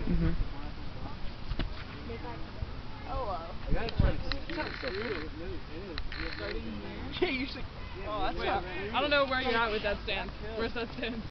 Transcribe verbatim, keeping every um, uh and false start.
Mm-hmm. Hello. Yeah, you should. Oh, that's not, I don't know where you're at with that stand. Where's that stand?